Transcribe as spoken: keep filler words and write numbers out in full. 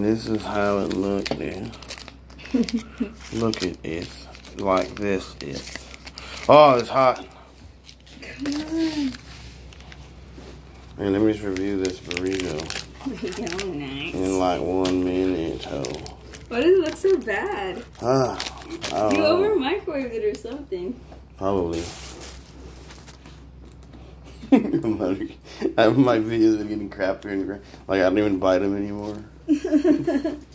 And this is how it looked then. Look at this. Like this is. Oh, it's hot. Come on. And let me just review this burrito. Burrito, nice. In like one minute. Oh. Why does it look so bad? Ah, I don't You know. over microwaved it or something. Probably. My videos are getting crappier and crap. Like I don't even bite them anymore.